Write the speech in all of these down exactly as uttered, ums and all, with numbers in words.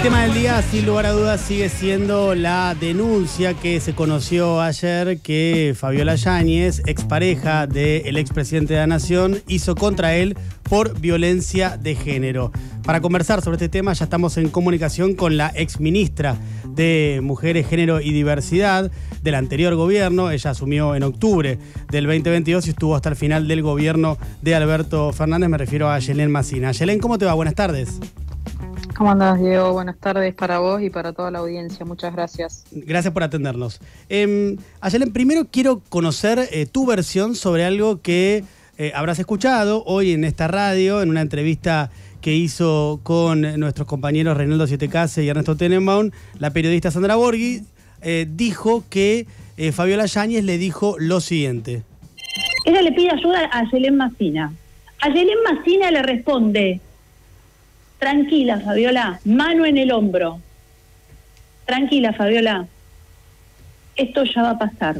tema del día, sin lugar a dudas, sigue siendo la denuncia que se conoció ayer que Fabiola Yáñez, expareja del expresidente de la Nación, hizo contra él por violencia de género. Para conversar sobre este tema ya estamos en comunicación con la exministra de Mujeres, Género y Diversidad del anterior gobierno. Ella asumió en octubre del veinte veintidós y estuvo hasta el final del gobierno de Alberto Fernández. Me refiero a Ayelén Massina. Ayelén, ¿cómo te va? Buenas tardes. ¿Cómo andás, Diego? Buenas tardes para vos y para toda la audiencia. Muchas gracias. Gracias por atendernos. Eh, Ayelén, primero quiero conocer eh, tu versión sobre algo que eh, habrás escuchado hoy en esta radio, en una entrevista que hizo con nuestros compañeros Reinaldo Sietecase y Ernesto Tenenbaum. La periodista Sandra Borghi eh, dijo que eh, Fabiola Yáñez le dijo lo siguiente. Ella le pide ayuda a Ayelén Massina. Ayelén Massina le responde: tranquila, Fabiola, mano en el hombro. Tranquila, Fabiola, esto ya va a pasar.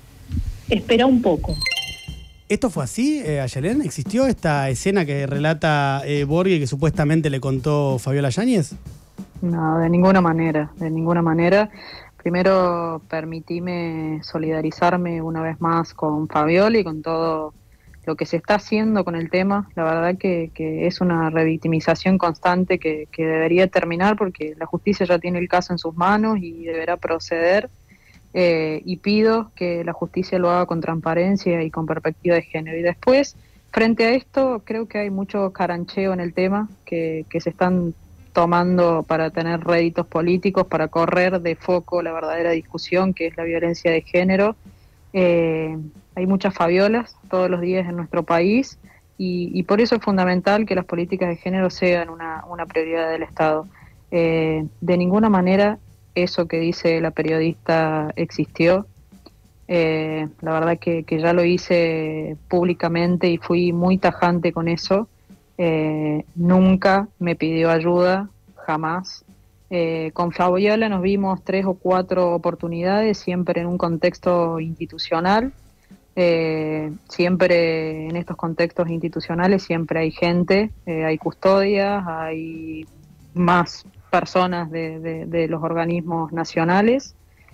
Espera un poco. ¿Esto fue así, eh, Ayelén? ¿Existió esta escena que relata eh, Borghi que supuestamente le contó Fabiola Yáñez? No, de ninguna manera, de ninguna manera. Primero, permitime solidarizarme una vez más con Fabiola y con todo lo que se está haciendo con el tema. La verdad que, que es una revictimización constante que, que debería terminar, porque la justicia ya tiene el caso en sus manos y deberá proceder. Eh, y pido que la justicia lo haga con transparencia y con perspectiva de género. Y después, frente a esto, creo que hay mucho carancheo en el tema que, que se están tomando para tener réditos políticos, para correr de foco la verdadera discusión, que es la violencia de género. Eh, hay muchas Fabiolas todos los días en nuestro país y, y por eso es fundamental que las políticas de género sean una, una prioridad del Estado. Eh, de ninguna manera eso que dice la periodista existió. Eh, la verdad que, que ya lo hice públicamente y fui muy tajante con eso. Eh, nunca me pidió ayuda, jamás. Eh, con Fabiola nos vimos tres o cuatro oportunidades, siempre en un contexto institucional. Eh, siempre en estos contextos institucionales siempre hay gente, eh, hay custodias, hay más personas de, de, de los organismos nacionales,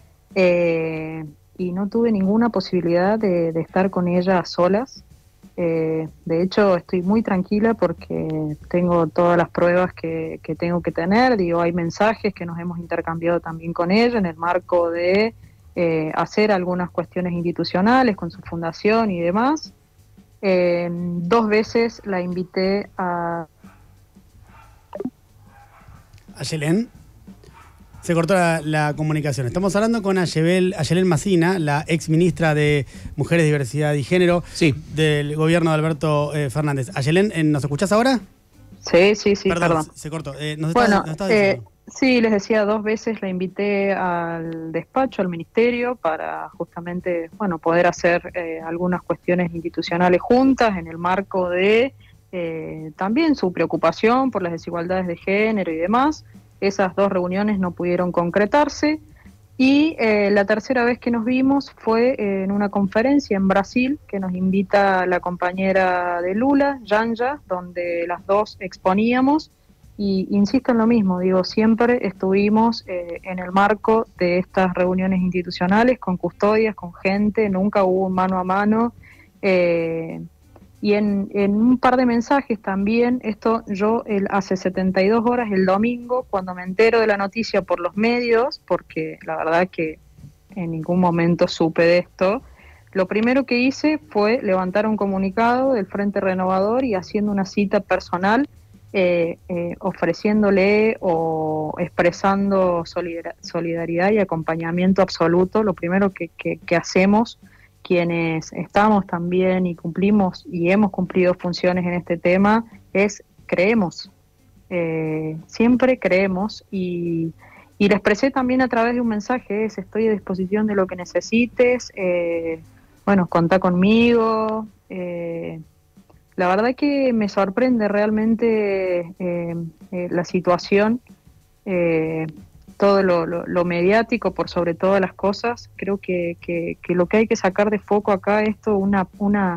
eh, y no tuve ninguna posibilidad de, de estar con ella a solas. Eh, de hecho, estoy muy tranquila porque tengo todas las pruebas que, que tengo que tener. Digo, hay mensajes que nos hemos intercambiado también con ella en el marco de eh, hacer algunas cuestiones institucionales con su fundación y demás. Eh, dos veces la invité a... Ayelén, se cortó la, la comunicación. Estamos hablando con Ayebel, Ayelén Massina, la ex ministra de Mujeres, Diversidad y Género, sí, del gobierno de Alberto eh, Fernández. Ayelén, ¿nos escuchás ahora? Sí, sí, sí, perdón. perdón. Se cortó. Eh, nos bueno, está, nos está eh, sí, les decía, dos veces la invité al despacho, al ministerio, para justamente, bueno, poder hacer eh, algunas cuestiones institucionales juntas en el marco de Eh, también su preocupación por las desigualdades de género y demás. Esas dos reuniones no pudieron concretarse y eh, la tercera vez que nos vimos fue en una conferencia en Brasil que nos invita la compañera de Lula, Janja, donde las dos exponíamos. Y insisto en lo mismo, digo, siempre estuvimos eh, en el marco de estas reuniones institucionales con custodias, con gente, nunca hubo un mano a mano. eh, Y en, en un par de mensajes también, esto yo el, hace setenta y dos horas, el domingo, cuando me entero de la noticia por los medios, porque la verdad que en ningún momento supe de esto, lo primero que hice fue levantar un comunicado del Frente Renovador y haciendo una cita personal, eh, eh, ofreciéndole o expresando solidar, solidaridad y acompañamiento absoluto. Lo primero que, que, que hacemos quienes estamos también y cumplimos y hemos cumplido funciones en este tema es creemos, eh, siempre creemos y, y le expresé también a través de un mensaje, es estoy a disposición de lo que necesites, eh, bueno, contá conmigo. Eh, la verdad que me sorprende realmente eh, eh, la situación, eh, todo lo, lo, lo mediático por sobre todas las cosas. Creo que, que, que lo que hay que sacar de foco acá es esto, una, una,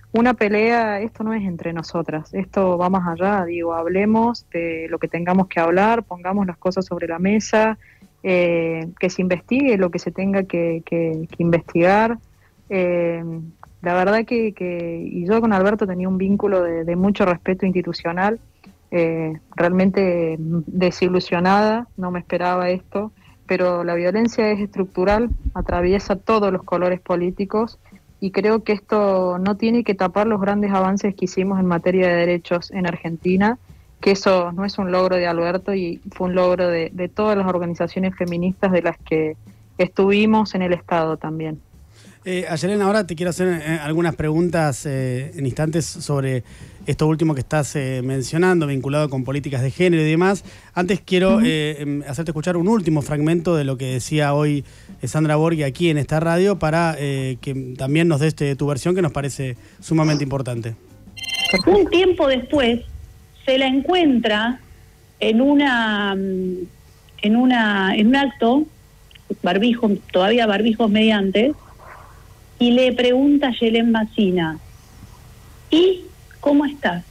una pelea, esto no es entre nosotras, esto va más allá, digo, hablemos de lo que tengamos que hablar, pongamos las cosas sobre la mesa, eh, que se investigue lo que se tenga que, que, que investigar. Eh, la verdad que, que, y yo con Alberto tenía un vínculo de, de mucho respeto institucional, eh, realmente desilusionada, no me esperaba esto, pero la violencia es estructural, atraviesa todos los colores políticos, y creo que esto no tiene que tapar los grandes avances que hicimos en materia de derechos en Argentina, que eso no es un logro de Alberto y fue un logro de, de todas las organizaciones feministas de las que estuvimos en el Estado también. Eh, Ayelén, ahora te quiero hacer eh, algunas preguntas eh, en instantes sobre esto último que estás eh, mencionando, vinculado con políticas de género y demás. Antes quiero uh-huh. eh, hacerte escuchar un último fragmento de lo que decía hoy Sandra Borghi aquí en esta radio para eh, que también nos des este, tu versión, que nos parece sumamente importante. Un tiempo después se la encuentra en una en una en un acto, barbijo, todavía barbijos mediante, y le pregunta a Ayelén Massina, ¿y cómo estás?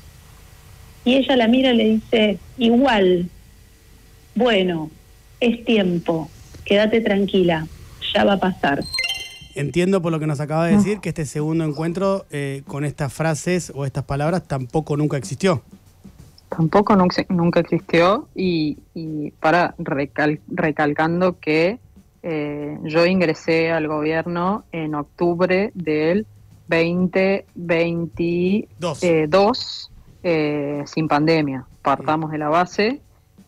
Y ella la mira y le dice, igual, bueno, es tiempo, quédate tranquila, ya va a pasar. Entiendo por lo que nos acaba de decir que este segundo encuentro eh, con estas frases o estas palabras tampoco nunca existió. Tampoco nunca, nunca existió y, y para recal, recalcando que eh, yo ingresé al gobierno en octubre del veinte veintidós eh, eh, sin pandemia. Partamos de la base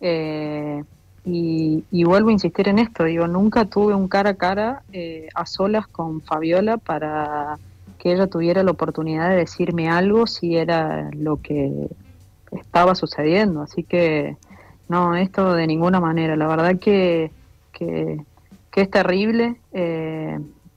eh, y, y vuelvo a insistir en esto. Digo, nunca tuve un cara a cara eh, a solas con Fabiola para que ella tuviera la oportunidad de decirme algo si era lo que estaba sucediendo. Así que no, esto de ninguna manera. La verdad que, que, que es terrible. Eh,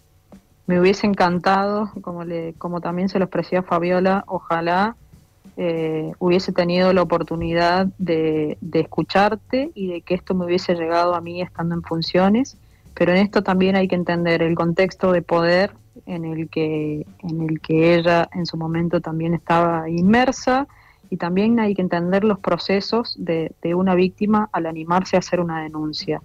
me hubiese encantado, como, le, como también se lo expresé a Fabiola, ojalá eh, hubiese tenido la oportunidad de, de escucharte y de que esto me hubiese llegado a mí estando en funciones, pero en esto también hay que entender el contexto de poder en el que, en el que ella en su momento también estaba inmersa, y también hay que entender los procesos de, de una víctima al animarse a hacer una denuncia.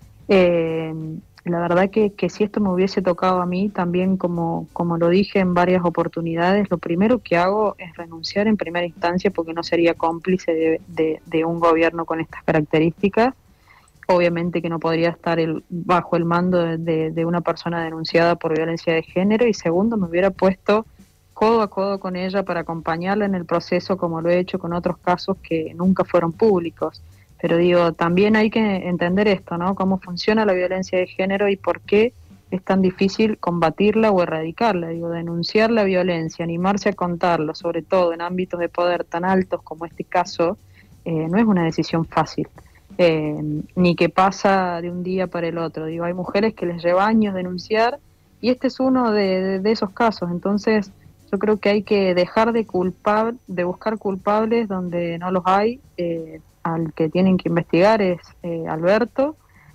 Eh, la verdad que, que si esto me hubiese tocado a mí, también como, como lo dije en varias oportunidades, lo primero que hago es renunciar en primera instancia, porque no sería cómplice de, de, de un gobierno con estas características. Obviamente que no podría estar el, bajo el mando de, de, de una persona denunciada por violencia de género, y segundo, me hubiera puesto codo a codo con ella para acompañarla en el proceso, como lo he hecho con otros casos que nunca fueron públicos. Pero digo, también hay que entender esto, ¿no? Cómo funciona la violencia de género y por qué es tan difícil combatirla o erradicarla. Digo, denunciar la violencia, animarse a contarlo, sobre todo en ámbitos de poder tan altos como este caso, eh, no es una decisión fácil, eh, ni que pasa de un día para el otro. Digo, hay mujeres que les lleva años denunciar y este es uno de, de, de esos casos. Entonces, yo creo que hay que dejar de culpar, de buscar culpables donde no los hay. Eh, al que tienen que investigar es eh, Alberto,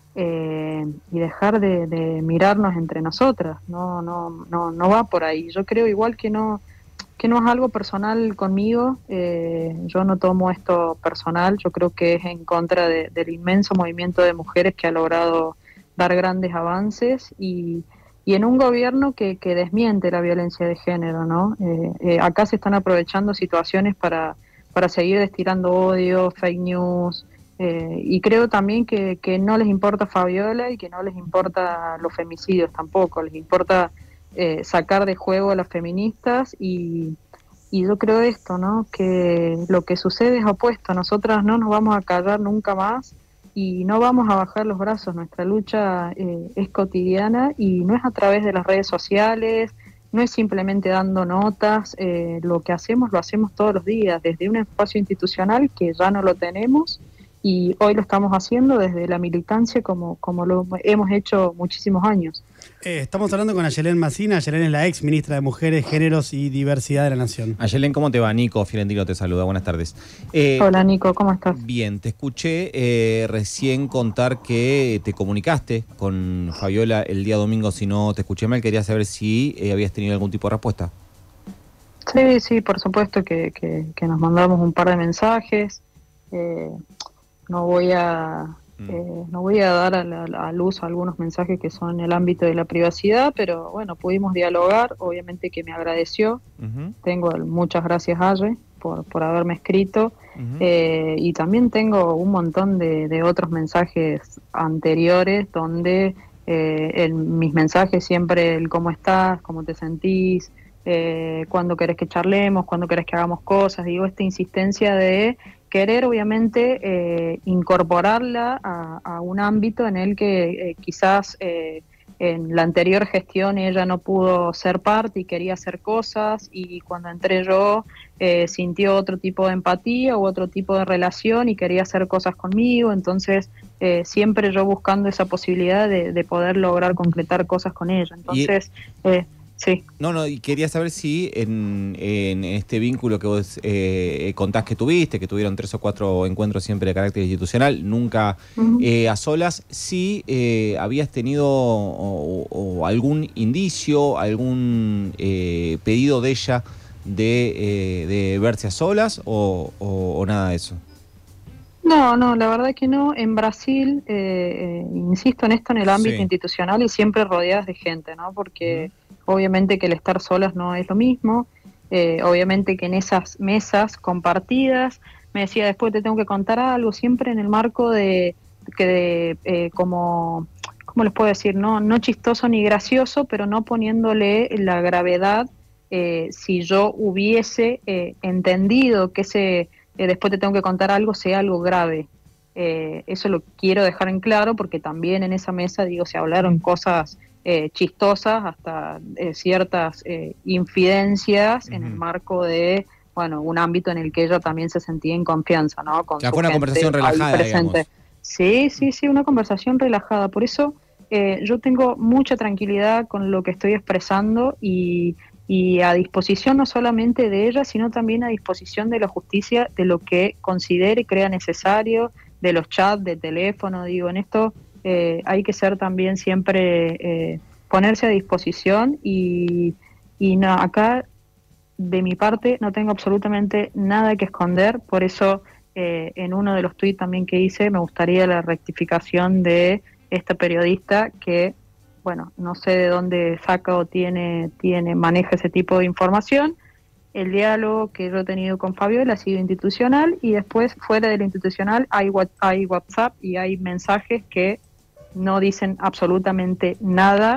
eh, y dejar de, de mirarnos entre nosotras. No, no, no, no va por ahí. Yo creo igual que no, que no es algo personal conmigo. Eh, yo no tomo esto personal. Yo creo que es en contra de, del inmenso movimiento de mujeres que ha logrado dar grandes avances y y en un gobierno que, que desmiente la violencia de género, ¿no? Eh, eh, acá se están aprovechando situaciones para, para seguir destilando odio, fake news, eh, y creo también que, que no les importa Fabiola y que no les importa los femicidios tampoco, les importa eh, sacar de juego a las feministas y, y yo creo esto, ¿no? Que lo que sucede es opuesto, nosotras no nos vamos a callar nunca más, y no vamos a bajar los brazos. Nuestra lucha eh, es cotidiana y no es a través de las redes sociales, no es simplemente dando notas, eh, lo que hacemos lo hacemos todos los días, desde un espacio institucional que ya no lo tenemos y hoy lo estamos haciendo desde la militancia como, como lo hemos hecho muchísimos años. Eh, estamos hablando con Ayelén Massina. Ayelén es la ex ministra de Mujeres, Géneros y Diversidad de la Nación. Ayelén, ¿cómo te va? Nico Fiorentino te saluda, buenas tardes. Eh, Hola Nico, ¿cómo estás? Bien, te escuché eh, recién contar que te comunicaste con Fabiola el día domingo. Si no te escuché mal, quería saber si eh, habías tenido algún tipo de respuesta. Sí, sí, por supuesto que, que, que nos mandamos un par de mensajes. Eh, no voy a Mm. eh, no voy a dar a, la, a luz algunos mensajes que son en el ámbito de la privacidad, pero bueno, pudimos dialogar. Obviamente que me agradeció. Ujú, Tengo el- muchas gracias a Aye por, por haberme escrito. ujú. Eh, y también tengo un montón de, de otros mensajes anteriores donde eh, en mis mensajes siempre el cómo estás, cómo te sentís, eh, cuándo querés que charlemos, cuándo querés que hagamos cosas. Digo, esta insistencia de querer obviamente eh, incorporarla a, a un ámbito en el que eh, quizás eh, en la anterior gestión ella no pudo ser parte y quería hacer cosas, y cuando entré yo eh, sintió otro tipo de empatía u otro tipo de relación y quería hacer cosas conmigo. Entonces eh, siempre yo buscando esa posibilidad de, de poder lograr concretar cosas con ella. Y Entonces, eh, sí. no, no, y quería saber si en, en este vínculo que vos eh, contás que tuviste, que tuvieron tres o cuatro encuentros siempre de carácter institucional, nunca Ujú. eh, a solas, si eh, habías tenido o, o algún indicio, algún eh, pedido de ella de, eh, de verse a solas o, o- o nada de eso. No, no, la verdad que no. En Brasil, eh, eh, insisto en esto, en el ámbito Sí. institucional y siempre rodeadas de gente, ¿no? Porque obviamente que el estar solas no es lo mismo. Eh, obviamente que en esas mesas compartidas me decía, después te tengo que contar algo, siempre en el marco de que de, eh, como, ¿cómo les puedo decir? No, no chistoso ni gracioso, pero no poniéndole la gravedad. Eh, si yo hubiese eh, entendido que ese eh, después te tengo que contar algo, sea algo grave. Eh, eso lo quiero dejar en claro porque también en esa mesa, digo, se hablaron cosas eh, chistosas, hasta eh, ciertas eh, infidencias en el Ujú. marco de, bueno, un ámbito en el que ella también se sentía en confianza, ¿no? Con O sea, su fue una gente conversación ahí relajada, presente. digamos. Sí, sí, sí, una conversación relajada. Por eso eh, yo tengo mucha tranquilidad con lo que estoy expresando y y a disposición no solamente de ella, sino también a disposición de la justicia, de lo que considere y crea necesario, de los chats, de teléfono. Digo, en esto eh, hay que ser también siempre, eh, ponerse a disposición y, y no, acá de mi parte no tengo absolutamente nada que esconder. Por eso eh, en uno de los tuits también que hice me gustaría la rectificación de esta periodista que, bueno, no sé de dónde saca o tiene, tiene, maneja ese tipo de información. El diálogo que yo he tenido con Fabiola ha sido institucional, y después fuera del institucional hay, hay WhatsApp y hay mensajes que no dicen absolutamente nada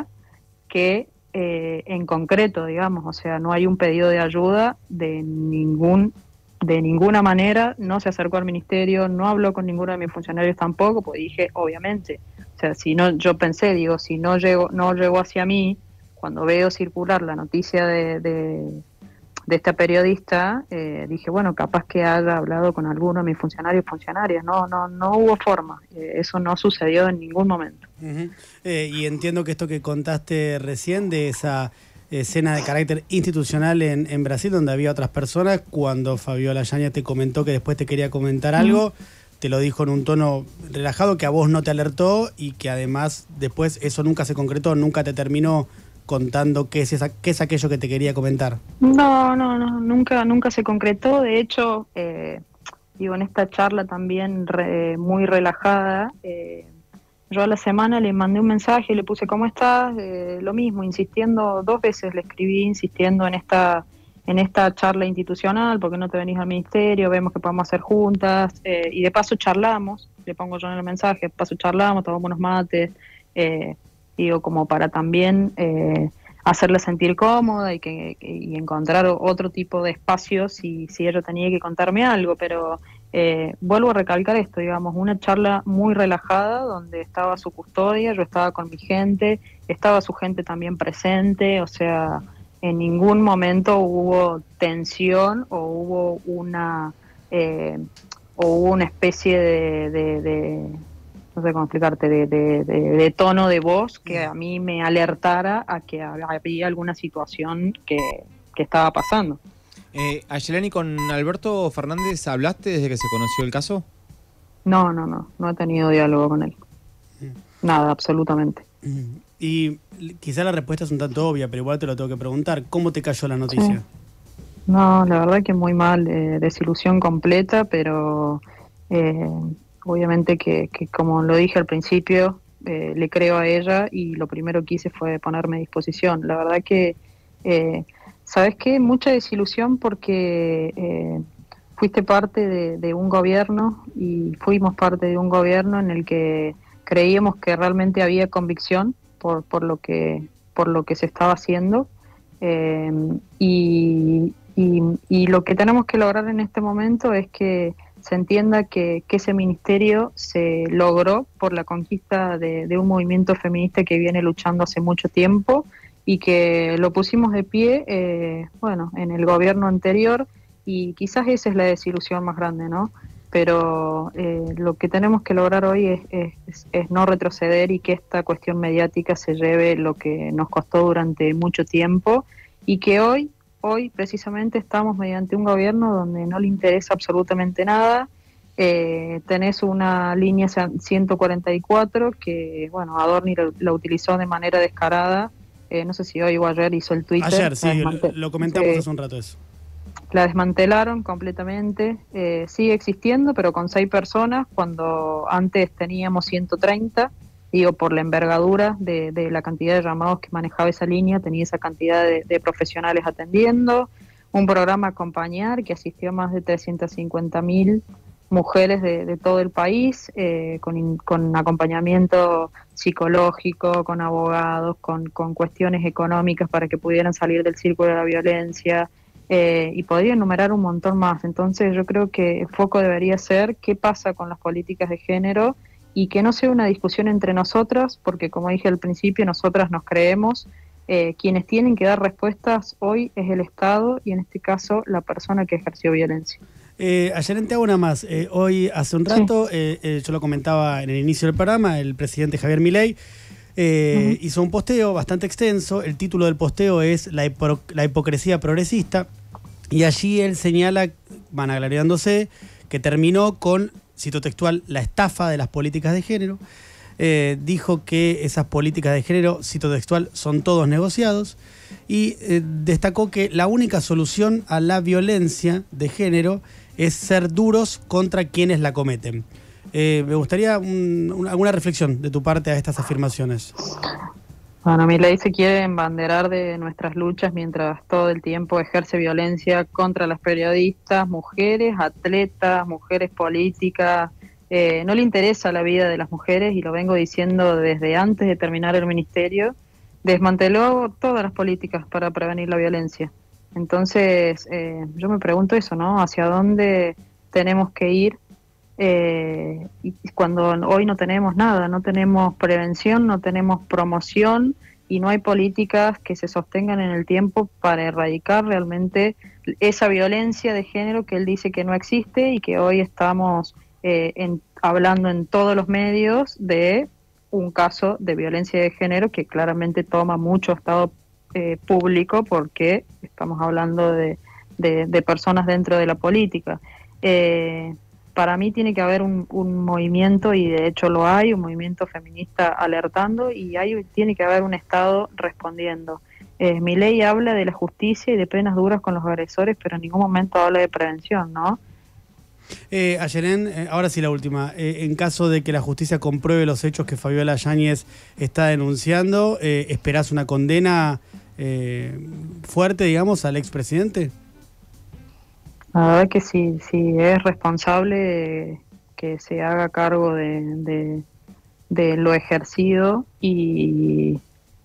que eh, en concreto, digamos, o sea, no hay un pedido de ayuda de ningún de ninguna manera. No se acercó al ministerio, no habló con ninguno de mis funcionarios tampoco, pues dije, obviamente, o sea, si no, yo pensé, digo, si no llegó, no llegó hacia mí, cuando veo circular la noticia de, de, de esta periodista, eh, dije, bueno, capaz que haya hablado con alguno de mis funcionarios funcionarias. No, no, no hubo forma, eh, eso no sucedió en ningún momento. Uh-huh. eh, y entiendo que esto que contaste recién de esa escena de carácter institucional en, en Brasil, donde había otras personas, cuando Fabiola Yáñez te comentó que después te quería comentar uh-huh. algo, te lo dijo en un tono relajado, que a vos no te alertó y que además después eso nunca se concretó, nunca te terminó contando qué es, esa, qué es aquello que te quería comentar. No, no, no, nunca, nunca se concretó. De hecho, eh, digo, en esta charla también re, muy relajada, eh, yo a la semana le mandé un mensaje, le puse ¿cómo estás? Eh, lo mismo, insistiendo, dos veces le escribí, insistiendo en esta en esta charla institucional, porque no te venís al ministerio, vemos que podemos hacer juntas, eh, y de paso charlamos, le pongo yo en el mensaje, de paso charlamos, tomamos unos mates, eh, digo, como para también eh, hacerla sentir cómoda y que, que y encontrar otro tipo de espacios si, si ella tenía que contarme algo. Pero eh, vuelvo a recalcar esto, digamos, una charla muy relajada donde estaba su custodia, yo estaba con mi gente, estaba su gente también presente, o sea, en ningún momento hubo tensión o hubo una eh, o hubo una especie de, de, de no sé cómo explicarte, de, de, de, de tono de voz que a mí me alertara a que había alguna situación que, que estaba pasando. Eh, Ayelani, ¿con Alberto Fernández hablaste desde que se conoció el caso? No, no, no, no he tenido diálogo con él. Nada, absolutamente. Y quizá la respuesta es un tanto obvia, pero igual te lo tengo que preguntar. ¿Cómo te cayó la noticia? No, la verdad que muy mal, eh, desilusión completa, pero eh, obviamente que, que como lo dije al principio, eh, le creo a ella y lo primero que hice fue ponerme a disposición. La verdad que, eh, ¿sabes qué? Mucha desilusión porque eh, fuiste parte de, de un gobierno y fuimos parte de un gobierno en el que creíamos que realmente había convicción por, por, lo, que, por lo que se estaba haciendo. Eh, y, y, y lo que tenemos que lograr en este momento es que se entienda que, que ese ministerio se logró por la conquista de, de un movimiento feminista que viene luchando hace mucho tiempo y que lo pusimos de pie, eh, bueno, en el gobierno anterior, y quizás esa es la desilusión más grande, ¿no? Pero eh, lo que tenemos que lograr hoy es, es, es no retroceder y que esta cuestión mediática se lleve lo que nos costó durante mucho tiempo y que hoy, hoy precisamente estamos mediante un gobierno donde no le interesa absolutamente nada. Eh, tenés una línea ciento cuarenta y cuatro que, bueno, Adorni la, la utilizó de manera descarada. Eh, no sé si hoy o ayer hizo el Twitter. Ayer, sí, lo comentamos eh, hace un rato eso. La desmantelaron completamente, eh, sigue existiendo, pero con seis personas, cuando antes teníamos ciento treinta, digo, por la envergadura de, de la cantidad de llamados que manejaba esa línea, tenía esa cantidad de, de profesionales atendiendo, un programa Acompañar que asistió a más de trescientas cincuenta mil mujeres de, de todo el país, eh, con, con acompañamiento psicológico, con abogados, con, con cuestiones económicas para que pudieran salir del círculo de la violencia. Eh, y podría enumerar un montón más. Entonces yo creo que el foco debería ser qué pasa con las políticas de género y que no sea una discusión entre nosotras, porque como dije al principio, nosotras nos creemos, eh, quienes tienen que dar respuestas hoy es el Estado y en este caso la persona que ejerció violencia. Eh, ayer te hago una más. Eh, hoy, hace un rato, sí. eh, eh, yo lo comentaba en el inicio del programa, el presidente Javier Milei Eh, uh-huh. hizo un posteo bastante extenso. El título del posteo es La, hipo- la hipocresía progresista, y allí él señala, vanagloriándose, que terminó con, cito textual, la estafa de las políticas de género. Eh, dijo que esas políticas de género, cito textual, son todos negociados, y eh, destacó que la única solución a la violencia de género es ser duros contra quienes la cometen. Eh, me gustaría un, un, alguna reflexión de tu parte a estas afirmaciones. Bueno, Milei se quiere embanderar de nuestras luchas mientras todo el tiempo ejerce violencia contra las periodistas, mujeres, atletas, mujeres políticas. Eh, no le interesa la vida de las mujeres y lo vengo diciendo desde antes de terminar el ministerio. Desmanteló todas las políticas para prevenir la violencia. Entonces, eh, yo me pregunto eso, ¿no? ¿Hacia dónde tenemos que ir? Eh, y cuando hoy no tenemos nada, no tenemos prevención, no tenemos promoción y no hay políticas que se sostengan en el tiempo para erradicar realmente esa violencia de género que él dice que no existe y que hoy estamos eh, en, hablando en todos los medios de un caso de violencia de género que claramente toma mucho estado eh, público porque estamos hablando de, de, de personas dentro de la política. Eh, Para mí tiene que haber un, un movimiento, y de hecho lo hay, un movimiento feminista alertando, y hay, tiene que haber un Estado respondiendo. Eh, Milei habla de la justicia y de penas duras con los agresores, pero en ningún momento habla de prevención, ¿no? Eh, Ayelén, eh, ahora sí la última. Eh, en caso de que la justicia compruebe los hechos que Fabiola Yáñez está denunciando, eh, ¿esperás una condena eh, fuerte, digamos, al expresidente? La verdad que si, si es responsable, que se haga cargo de, de, de lo ejercido y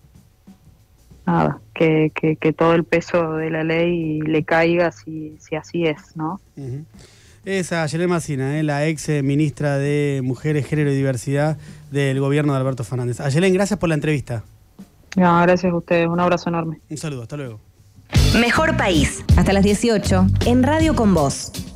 nada, que, que, que todo el peso de la ley le caiga si, si así es, ¿no? Uh-huh. Es Ayelén Massina, eh, la ex ministra de Mujeres, Género y Diversidad del gobierno de Alberto Fernández. Ayelén, gracias por la entrevista. No, gracias a ustedes, un abrazo enorme. Un saludo, hasta luego. Mejor País, hasta las dieciocho, en Radio Con Vos.